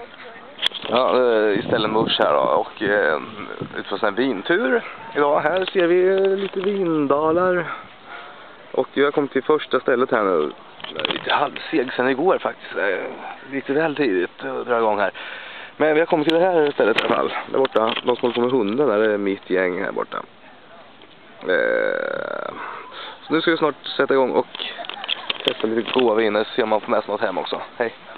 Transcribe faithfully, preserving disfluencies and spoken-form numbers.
Ja, i Stellenbosch här då, och eh, ut på en vintur. Idag här ser vi lite vindalar. Och jag har kommit till första stället här nu. Jag är lite halvseg sen igår faktiskt. Lite väl tidigt att dra igång här. Men vi har kommit till det här stället i alla fall. Där borta, de som håller på med hunden, där är mitt gäng här borta. Eh, så nu ska vi snart sätta igång och testa lite goda viner, så ser man får med sig något hem också. Hej!